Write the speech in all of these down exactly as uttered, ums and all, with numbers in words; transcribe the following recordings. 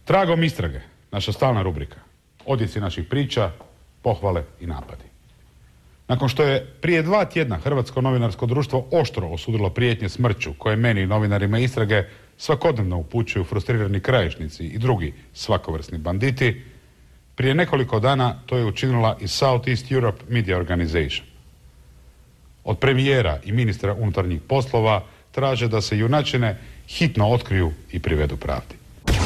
Tragom istrage, naša stalna rubrika. Odjeci naših priča, pohvale i napadi. Nakon što je prije dva tjedna Hrvatsko novinarsko društvo oštro osudilo prijetnje smrću koje meni i novinarima istrage svakodnevno upućuju frustrirani krajišnici i drugi svakovrsni banditi, prije nekoliko dana to je učinila i South East Europe Media Organization. Od premijera i ministra unutarnjih poslova traže da se junačine hitno otkriju i privedu pravdi.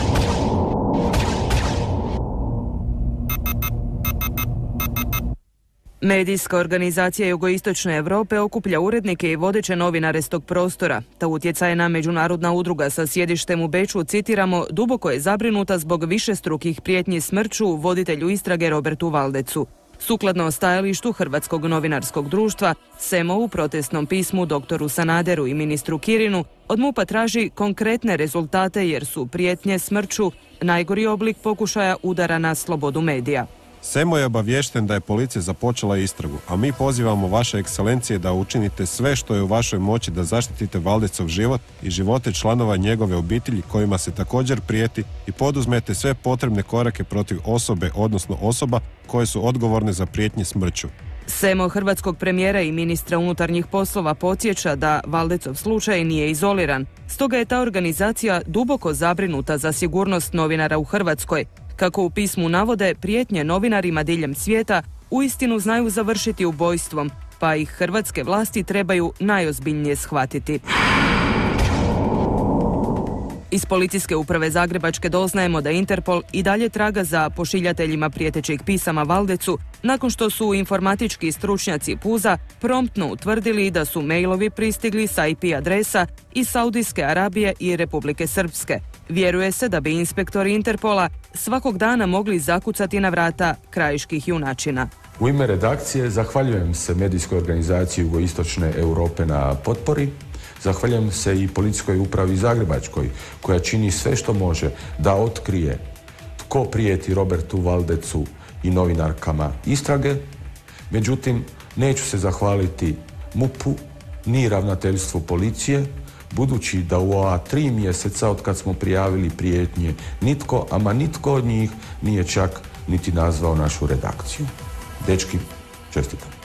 Medijska organizacija Jugoistočne Europe okuplja urednike i vodeće novinare s tog prostora. Ta utjecajna međunarodna udruga sa sjedištem u Beču, citiramo, duboko je zabrinuta zbog višestrukih prijetnji smrću voditelju istrage Robertu Valdecu. Sukladno stajalištu Hrvatskog novinarskog društva, S E M O u protestnom pismu doktoru Sanaderu i ministru Kirinu od MUP-a traži konkretne rezultate jer su prijetnje smrću najgori oblik pokušaja udara na slobodu medija. S E M O je obaviješten da je policija započela istragu, a mi pozivamo vaše ekscelencije da učinite sve što je u vašoj moći da zaštitite Valdecov život i živote članova njegove obitelji kojima se također prijeti i poduzmete sve potrebne korake protiv osobe, odnosno osoba koje su odgovorne za prijetnje smrću. S E M O hrvatskog premijera i ministra unutarnjih poslova podsjeća da Valdecov slučaj nije izoliran. Stoga je ta organizacija duboko zabrinuta za sigurnost novinara u Hrvatskoj. Kako u pismu navode, prijetnje novinarima diljem svijeta uistinu znaju završiti ubojstvom, pa ih hrvatske vlasti trebaju najozbiljnije shvatiti. Iz policijske uprave Zagrebačke doznajemo da Interpol i dalje traga za pošiljateljima prijetećih pisama Valdecu, nakon što su informatički stručnjaci Puza promptno utvrdili da su mailovi pristigli sa I P adresa iz Saudijske Arabije i Republike Srpske. Vjeruje se da bi inspektori Interpola svakog dana mogli zakucati na vrata krajiških junačina. U ime redakcije zahvaljujem se medijskoj organizaciji Jugoistočne Europe na potpori. Zahvaljujem se i policijskoj upravi Zagrebačkoj koja čini sve što može da otkrije tko prijeti Robertu Valdecu i novinarkama istrage. Međutim, neću se zahvaliti MUP-u ni ravnateljstvu policije, budući da u ova tri mjeseca od kad smo prijavili prijetnje nitko, ama nitko od njih nije čak niti nazvao našu redakciju. Dečki, čestitam.